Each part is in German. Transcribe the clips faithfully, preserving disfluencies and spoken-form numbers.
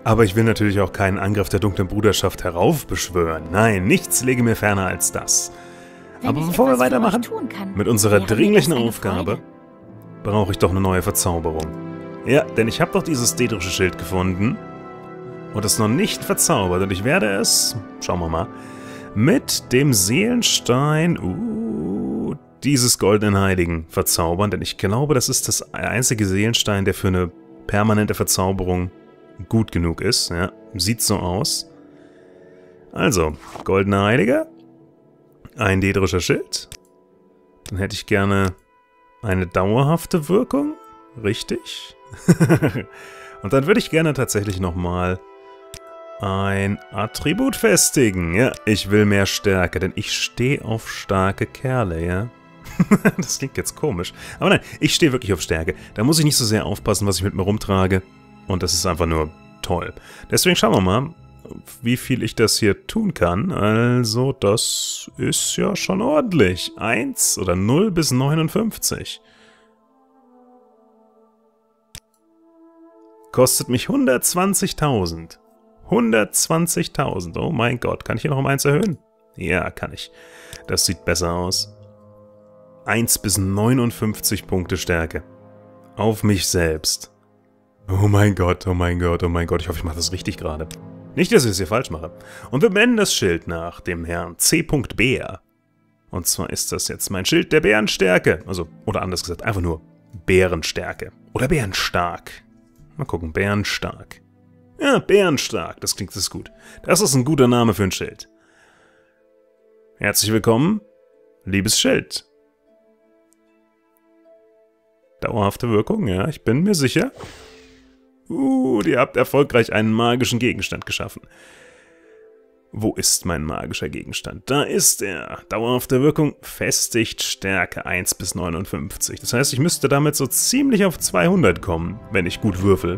Aber ich will natürlich auch keinen Angriff der dunklen Bruderschaft heraufbeschwören. Nein, nichts lege mir ferner als das. Wenn Aber ich bevor wir etwas für weitermachen, euch tun kann, mit unserer wäre mir das dringlichen eine Aufgabe, Freude. brauche ich doch eine neue Verzauberung. Ja, denn ich habe doch dieses daedrische Schild gefunden und es noch nicht verzaubert. Und ich werde es, schauen wir mal, mit dem Seelenstein, uh, dieses goldenen Heiligen verzaubern. Denn ich glaube, das ist das einzige Seelenstein, der für eine permanente Verzauberung gut genug ist. Ja, sieht so aus. Also, goldener Heiliger, ein daedrischer Schild. Dann hätte ich gerne eine dauerhafte Wirkung. Richtig. Und dann würde ich gerne tatsächlich nochmal ein Attribut festigen. Ja, ich will mehr Stärke, denn ich stehe auf starke Kerle, ja. Das klingt jetzt komisch. Aber nein, ich stehe wirklich auf Stärke. Da muss ich nicht so sehr aufpassen, was ich mit mir rumtrage. Und das ist einfach nur toll. Deswegen schauen wir mal, wie viel ich das hier tun kann. Also, das ist ja schon ordentlich. eins oder null bis neunundfünfzig. Kostet mich hundertzwanzigtausend. hundertzwanzigtausend. Oh mein Gott. Kann ich hier noch um eins erhöhen? Ja, kann ich. Das sieht besser aus. eins bis neunundfünfzig Punkte Stärke. Auf mich selbst. Oh mein Gott, oh mein Gott, oh mein Gott. Ich hoffe, ich mache das richtig gerade. Nicht, dass ich es hier falsch mache. Und wir benennen das Schild nach dem Herrn C. Bär. Und zwar ist das jetzt mein Schild der Bärenstärke. Also, oder anders gesagt, einfach nur Bärenstärke. Oder Bärenstark. Mal gucken, Bärenstark. Ja, Bärenstark, das klingt das gut. Das ist ein guter Name für ein Schild. Herzlich willkommen, liebes Schild. Dauerhafte Wirkung, ja, ich bin mir sicher. Uh, ihr habt erfolgreich einen magischen Gegenstand geschaffen. Wo ist mein magischer Gegenstand? Da ist er. Dauerhafte Wirkung, festigt Stärke eins bis neunundfünfzig. Das heißt, ich müsste damit so ziemlich auf zweihundert kommen, wenn ich gut würfel.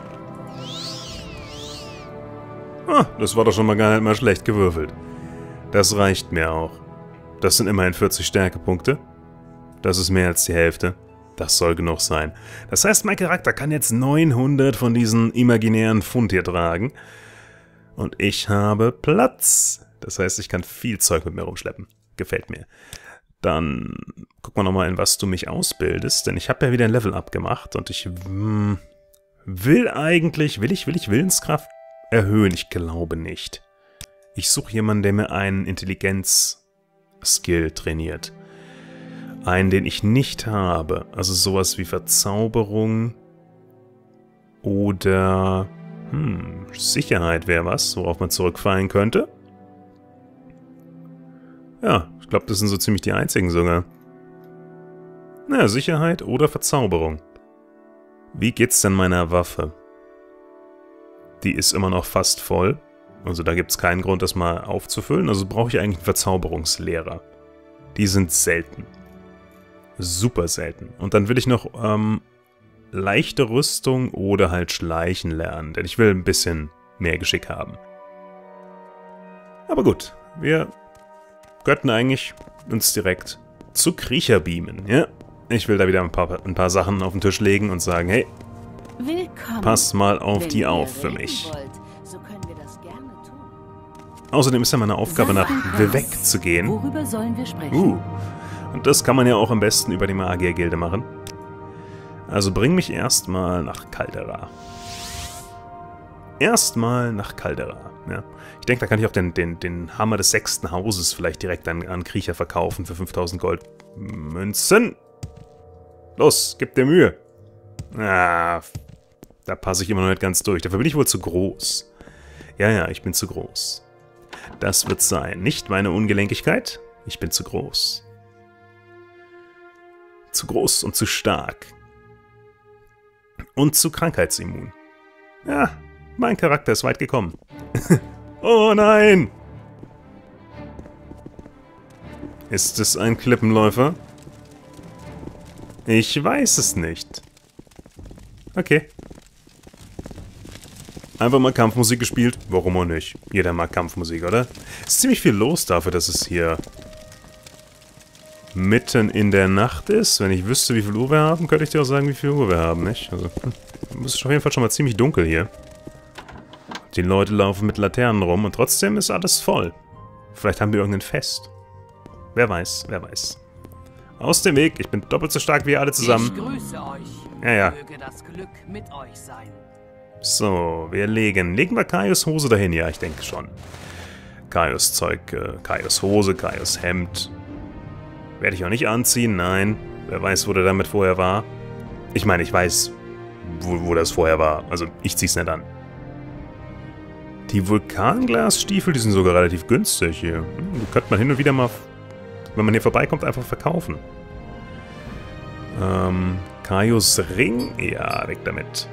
Ah, das war doch schon mal gar nicht mal schlecht gewürfelt. Das reicht mir auch. Das sind immerhin vierzig Stärkepunkte. Das ist mehr als die Hälfte. Das soll genug sein. Das heißt, mein Charakter kann jetzt neunhundert von diesen imaginären Pfund hier tragen. Und ich habe Platz. Das heißt, ich kann viel Zeug mit mir rumschleppen. Gefällt mir. Dann gucken wir nochmal, in was du mich ausbildest. Denn ich habe ja wieder ein Level-Up gemacht. Und ich hm, will eigentlich, will ich, will ich Willenskraft erhöhen? Ich glaube nicht. Ich suche jemanden, der mir einen Intelligenz-Skill trainiert. Einen, den ich nicht habe. Also sowas wie Verzauberung oder hm, Sicherheit wäre was, worauf man zurückfallen könnte. Ja, ich glaube, das sind so ziemlich die einzigen sogar. Naja, Sicherheit oder Verzauberung. Wie geht's denn meiner Waffe? Die ist immer noch fast voll. Also da gibt es keinen Grund, das mal aufzufüllen. Also brauche ich eigentlich einen Verzauberungslehrer. Die sind selten. Super selten. Und dann will ich noch ähm, leichte Rüstung oder halt Schleichen lernen. Denn ich will ein bisschen mehr Geschick haben. Aber gut, wir könnten eigentlich uns direkt zu Kriecher beamen. Ja? Ich will da wieder ein paar, ein paar Sachen auf den Tisch legen und sagen, hey, Willkommen. pass mal auf Wenn die ihr auf für reden mich. wollt, so können wir das gerne tun. Außerdem ist ja meine Aufgabe, nach Sag uns, Vivec zu gehen. Worüber sollen wir sprechen? Uh, und das kann man ja auch am besten über die Magiergilde machen. Also bring mich erstmal nach Caldera. Erstmal nach Caldera. Ja. Ich denke, da kann ich auch den, den, den Hammer des sechsten Hauses vielleicht direkt an, an Kriecher verkaufen für fünftausend Goldmünzen. Los, gib dir Mühe. Ah, da passe ich immer noch nicht ganz durch. Dafür bin ich wohl zu groß. Ja, ja, ich bin zu groß. Das wird sein. Nicht meine Ungelenkigkeit. Ich bin zu groß. Zu groß und zu stark. Und zu krankheitsimmun. Ja, mein Charakter ist weit gekommen. Oh nein! Ist es ein Klippenläufer? Ich weiß es nicht. Okay. Einfach mal Kampfmusik gespielt. Warum auch nicht? Jeder mag Kampfmusik, oder? Es ist ziemlich viel los dafür, dass es hier mitten in der Nacht ist. Wenn ich wüsste, wie viel Uhr wir haben, könnte ich dir auch sagen, wie viel Uhr wir haben, nicht? Also, hm, es ist auf jeden Fall schon mal ziemlich dunkel hier. Die Leute laufen mit Laternen rum und trotzdem ist alles voll. Vielleicht haben wir irgendein Fest. Wer weiß, wer weiß. Aus dem Weg, ich bin doppelt so stark wie ihr alle zusammen. Ich grüße euch. Ja, ja. Möge das Glück mit euch sein. So, wir legen. Legen wir Kaios Hose dahin? Ja, ich denke schon. Kaios Zeug, äh, Kaios Hose, Kaios Hemd. Werde ich auch nicht anziehen, nein. Wer weiß, wo der damit vorher war. Ich meine, ich weiß, wo, wo das vorher war. Also, ich zieh's nicht an. Die Vulkanglasstiefel, die sind sogar relativ günstig hier. Hm, die könnte man hin und wieder mal, wenn man hier vorbeikommt, einfach verkaufen. Ähm, Kaios Ring? Ja, weg damit.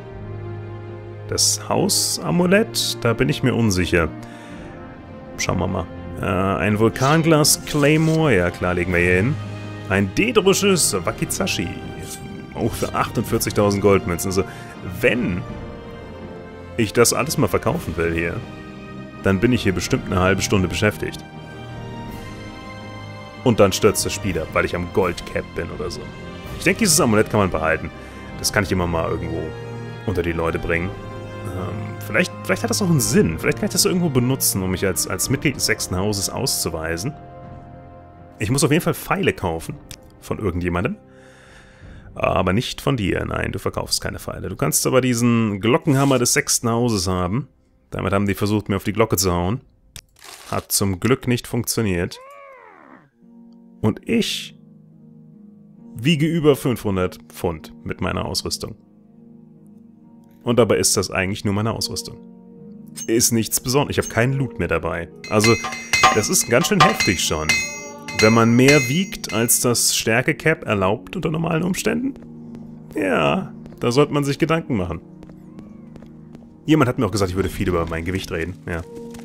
Das Hausamulett? Da bin ich mir unsicher. Schauen wir mal. Äh, ein Vulkanglas Claymore. Ja, klar, legen wir hier hin. Ein dedrisches Wakizashi. Auch für achtundvierzigtausend Goldmünzen. Also, wenn ich das alles mal verkaufen will hier, dann bin ich hier bestimmt eine halbe Stunde beschäftigt. Und dann stürzt das Spiel ab, weil ich am Goldcap bin oder so. Ich denke, dieses Amulett kann man behalten. Das kann ich immer mal irgendwo unter die Leute bringen. Ähm, vielleicht, vielleicht hat das auch einen Sinn. Vielleicht kann ich das irgendwo benutzen, um mich als, als Mitglied des sechsten Hauses auszuweisen. Ich muss auf jeden Fall Pfeile kaufen. Von irgendjemandem. Aber nicht von dir. Nein, du verkaufst keine Pfeile. Du kannst aber diesen Glockenhammer des sechsten Hauses haben. Damit haben die versucht, mir auf die Glocke zu hauen. Hat zum Glück nicht funktioniert. Und ich wiege über fünfhundert Pfund mit meiner Ausrüstung. Und dabei ist das eigentlich nur meine Ausrüstung. Ist nichts Besonderes. Ich habe keinen Loot mehr dabei. Also, das ist ganz schön heftig schon. Wenn man mehr wiegt, als das Stärke-Cap erlaubt unter normalen Umständen? Ja, da sollte man sich Gedanken machen. Jemand hat mir auch gesagt, ich würde viel über mein Gewicht reden. Ja.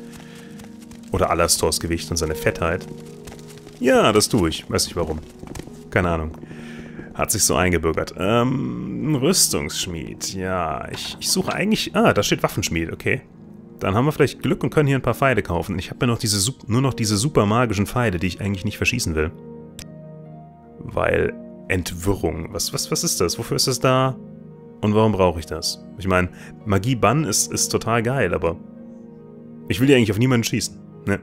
Oder Alastors Gewicht und seine Fettheit. Ja, das tue ich. Weiß nicht warum. Keine Ahnung. Hat sich so eingebürgert. Ähm, Rüstungsschmied. Ja, ich, ich suche eigentlich... Ah, da steht Waffenschmied, okay. Dann haben wir vielleicht Glück und können hier ein paar Pfeile kaufen. Ich habe ja noch diese, nur noch diese super magischen Pfeile, die ich eigentlich nicht verschießen will. Weil Entwirrung. Was, was, was ist das? Wofür ist das da? Und warum brauche ich das? Ich meine, Magie-Bann ist, ist total geil, aber ich will ja eigentlich auf niemanden schießen. Ne?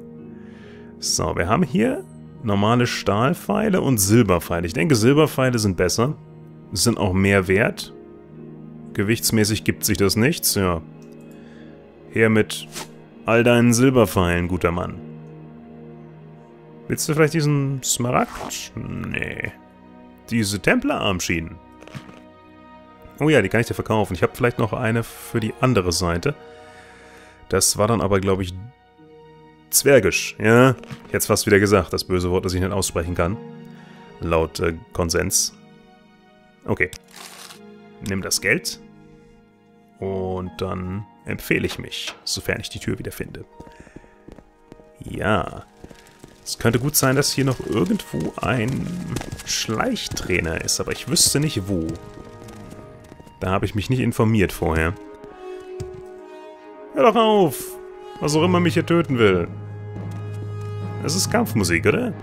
So, wir haben hier normale Stahlpfeile und Silberpfeile. Ich denke, Silberpfeile sind besser. Sind auch mehr wert. Gewichtsmäßig gibt sich das nichts, ja. Her mit all deinen Silberpfeilen, guter Mann. Willst du vielleicht diesen Smaragd? Nee. Diese Templerarmschienen. Oh ja, die kann ich dir verkaufen. Ich habe vielleicht noch eine für die andere Seite. Das war dann aber, glaube ich, Zwergisch. Ja, ich hätte es fast wieder gesagt, das böse Wort, das ich nicht aussprechen kann. Laut äh, Konsens. Okay. Nimm das Geld. Und dann empfehle ich mich, sofern ich die Tür wieder finde. Ja. Es könnte gut sein, dass hier noch irgendwo ein Schleichtrainer ist, aber ich wüsste nicht wo. Da habe ich mich nicht informiert vorher. Hör doch auf! Was auch immer mich hier töten will. Es ist Kampfmusik, oder?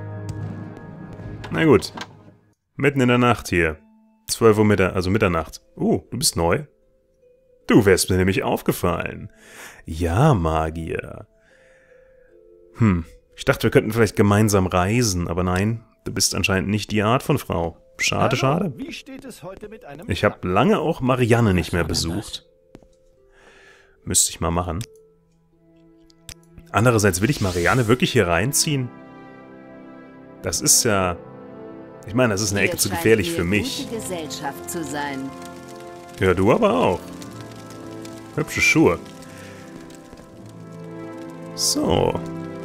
Na gut. Mitten in der Nacht hier. zwölf Uhr Mittag, also Mitternacht. Uh, du bist neu. Du wärst mir nämlich aufgefallen. Ja, Magier. Hm, ich dachte, wir könnten vielleicht gemeinsam reisen, aber nein, du bist anscheinend nicht die Art von Frau. Schade, schade. Wie steht es heute mit einem Ich habe lange auch Marianne nicht mehr besucht. Müsste ich mal machen. Andererseits will ich Marianne wirklich hier reinziehen? Das ist ja... Ich meine, das ist eine Ecke zu gefährlich für mich. Gute Gesellschaft zu sein. Ja, du aber auch. Hübsche Schuhe. So.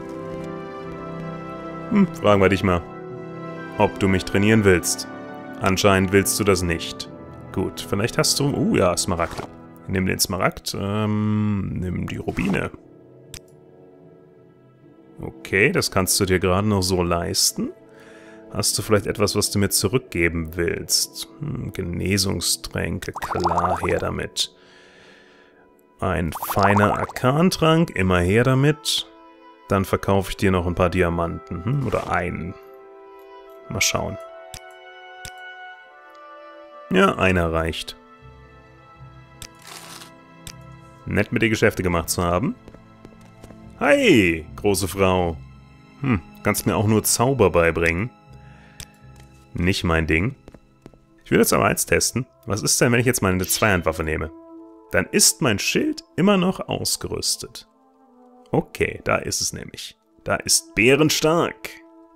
Hm, fragen wir dich mal, ob du mich trainieren willst. Anscheinend willst du das nicht. Gut, vielleicht hast du... Uh, ja, Smaragd. Nimm den Smaragd. Ähm, nimm die Rubine. Okay, das kannst du dir gerade noch so leisten. Hast du vielleicht etwas, was du mir zurückgeben willst? Hm, Genesungstränke, klar, her damit. Ein feiner Arkantrank, immer her damit. Dann verkaufe ich dir noch ein paar Diamanten. Hm? Oder einen. Mal schauen. Ja, einer reicht. Nett mit dir Geschäfte gemacht zu haben. Hi, große Frau. Hm, kannst mir auch nur Zauber beibringen. Nicht mein Ding. Ich will jetzt aber eins testen. Was ist denn, wenn ich jetzt mal eine Zweihandwaffe nehme? Dann ist mein Schild immer noch ausgerüstet. Okay, da ist es nämlich. Da ist bärenstark.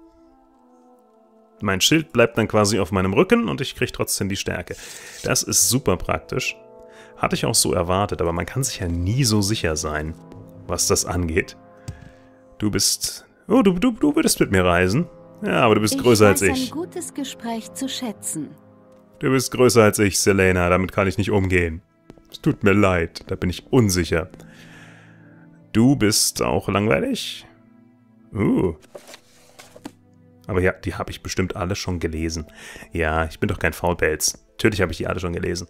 Mein Schild bleibt dann quasi auf meinem Rücken und ich kriege trotzdem die Stärke. Das ist super praktisch. Hatte ich auch so erwartet, aber man kann sich ja nie so sicher sein, was das angeht. Du bist... Oh, du, du, du würdest mit mir reisen. Ja, aber du bist größer als ich. Ich weiß ein gutes Gespräch zu schätzen. Du bist größer als ich, Selena. Damit kann ich nicht umgehen. Es tut mir leid, da bin ich unsicher. Du bist auch langweilig? Uh. Aber ja, die habe ich bestimmt alle schon gelesen. Ja, ich bin doch kein Faulpelz. Natürlich habe ich die alle schon gelesen.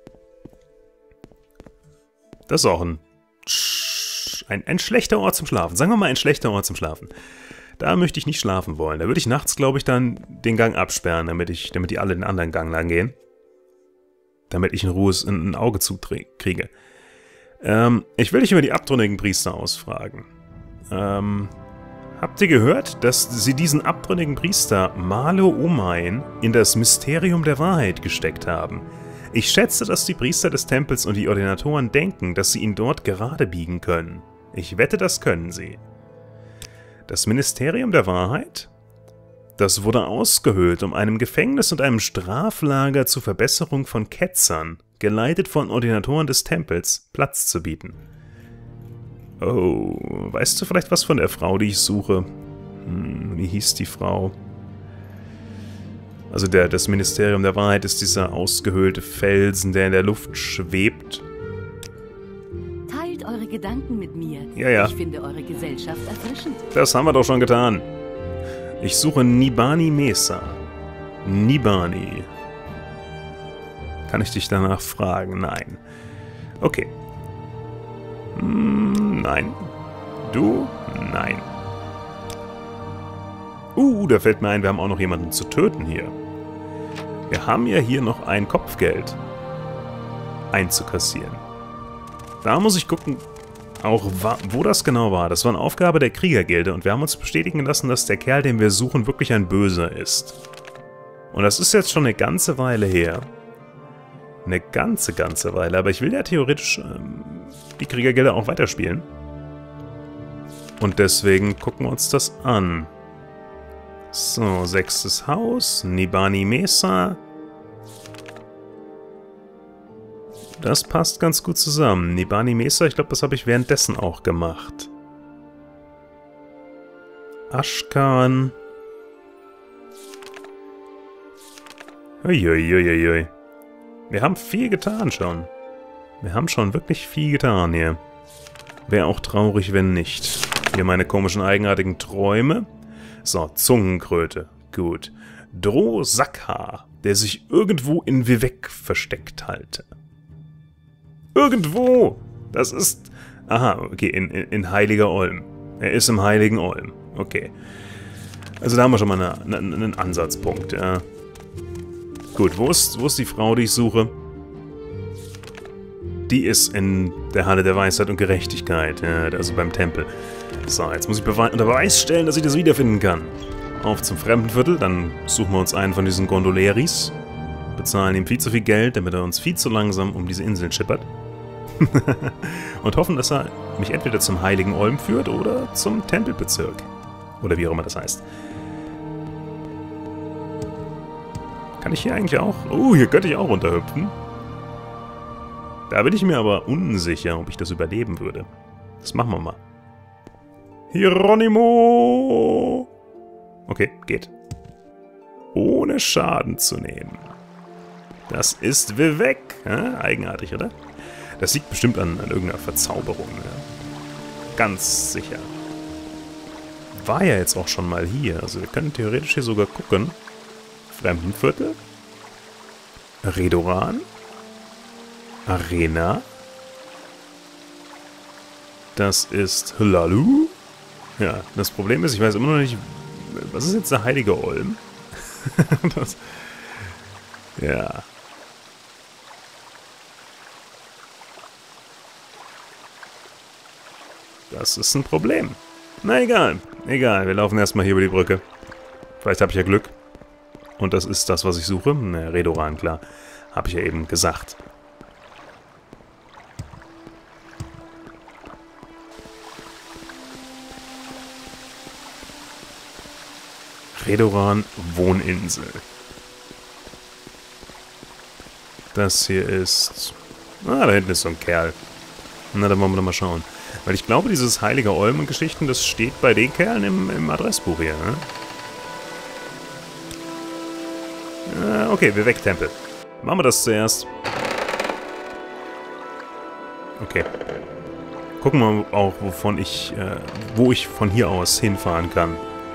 Das ist auch ein, ein, ein schlechter Ort zum Schlafen. Sagen wir mal ein schlechter Ort zum Schlafen. Da möchte ich nicht schlafen wollen. Da würde ich nachts, glaube ich, dann den Gang absperren, damit ich, damit die alle den anderen Gang lang gehen. Damit ich in Ruhe ein Auge zukriege. Ähm, ich will dich über die abtrünnigen Priester ausfragen. Ähm, habt ihr gehört, dass sie diesen abtrünnigen Priester Malo Omain in das Mysterium der Wahrheit gesteckt haben? Ich schätze, dass die Priester des Tempels und die Ordinatoren denken, dass sie ihn dort gerade biegen können. Ich wette, das können sie. Das Ministerium der Wahrheit? Das wurde ausgehöhlt, um einem Gefängnis und einem Straflager zur Verbesserung von Ketzern, geleitet von Ordinatoren des Tempels, Platz zu bieten. Oh, weißt du vielleicht was von der Frau, die ich suche? Hm, wie hieß die Frau? Also der, das Ministerium der Wahrheit ist dieser ausgehöhlte Felsen, der in der Luft schwebt. Teilt eure Gedanken mit mir. Ja, ja. Ich finde eure Gesellschaft erfrischend. Das haben wir doch schon getan. Ich suche Nibani Mesa. Nibani. Kann ich dich danach fragen? Nein. Okay. Hm, nein. Du? Nein. Uh, da fällt mir ein, wir haben auch noch jemanden zu töten hier. Wir haben ja hier noch ein Kopfgeld einzukassieren. Da muss ich gucken, auch wo das genau war. Das war eine Aufgabe der Kriegergilde und wir haben uns bestätigen lassen, dass der Kerl, den wir suchen, wirklich ein Böser ist. Und das ist jetzt schon eine ganze Weile her. Eine ganze, ganze Weile. Aber ich will ja theoretisch ähm, die Kriegergilde auch weiterspielen. Und deswegen gucken wir uns das an. So, sechstes Haus, Nibani Mesa. Das passt ganz gut zusammen. Nibani Mesa, ich glaube, das habe ich währenddessen auch gemacht. Ashkan. Uiuiuiui. Wir haben viel getan schon. Wir haben schon wirklich viel getan hier. Wäre auch traurig, wenn nicht. Hier meine komischen, eigenartigen Träume. So, Zungenkröte. Gut. Drosakha, der sich irgendwo in Vivec versteckt halte. Irgendwo! Das ist... Aha, okay, in, in, in Heiliger Olm. Er ist im Heiligen Olm. Okay. Also da haben wir schon mal eine, eine, einen Ansatzpunkt, ja. Gut, wo ist, wo ist die Frau, die ich suche? Die ist in der Halle der Weisheit und Gerechtigkeit, ja, also beim Tempel. So, jetzt muss ich Bewe unter Beweis stellen, dass ich das wiederfinden kann. Auf zum Fremdenviertel, dann suchen wir uns einen von diesen Gondoleris. Bezahlen ihm viel zu viel Geld, damit er uns viel zu langsam um diese Inseln schippert. Und hoffen, dass er mich entweder zum Heiligen Olm führt oder zum Tempelbezirk. Oder wie auch immer das heißt. Kann ich hier eigentlich auch... Oh, hier könnte ich auch runterhüpfen. Da bin ich mir aber unsicher, ob ich das überleben würde. Das machen wir mal. Hieronimo! Okay, geht. Ohne Schaden zu nehmen. Das ist Vivec. Ja, eigenartig, oder? Das liegt bestimmt an, an irgendeiner Verzauberung. Ja. Ganz sicher. War ja jetzt auch schon mal hier. Also wir können theoretisch hier sogar gucken. Fremdenviertel. Redoran. Arena. Das ist Hlalu. Ja, das Problem ist, ich weiß immer noch nicht, was ist jetzt der Heilige Olm? das, ja. Das ist ein Problem. Na egal, egal. Wir laufen erstmal hier über die Brücke. Vielleicht habe ich ja Glück. Und das ist das, was ich suche. Ne, Redoran, klar. Habe ich ja eben gesagt. Redoran Wohninsel. Das hier ist... Ah, da hinten ist so ein Kerl. Na, dann wollen wir doch mal schauen. Weil ich glaube, dieses Heilige Olmen-Geschichten, das steht bei den Kerlen im, im Adressbuch hier, ne? Äh, okay, wir weg, Tempel. Machen wir das zuerst. Okay. Gucken wir auch, wovon ich, äh, wo ich von hier aus hinfahren kann.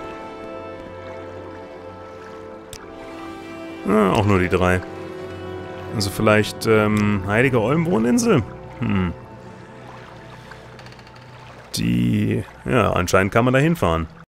Ah, auch nur die drei. Also vielleicht, ähm, Heilige Olmen-Wohninsel? Hm. Die... Ja, anscheinend kann man da hinfahren.